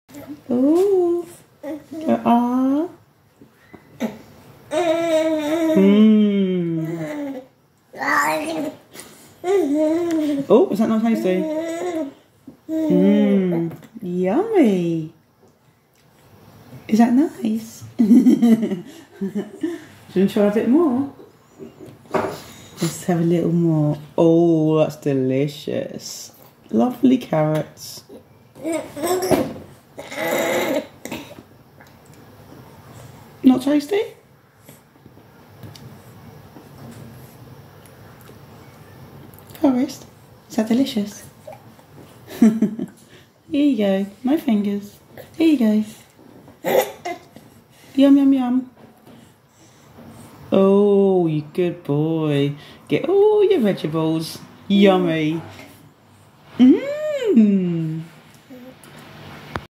Oh. Ah. Mmm. Oh, is that not tasty? Mmm. Yummy. Is that nice? Should we try a bit more? Let's have a little more. Oh, that's delicious. Lovely carrots. Not tasty? Forrest, is that delicious? Here you go. No fingers. Here you go. Yum, yum, yum. Oh, you good boy. Get all your vegetables. Yummy. Mmm.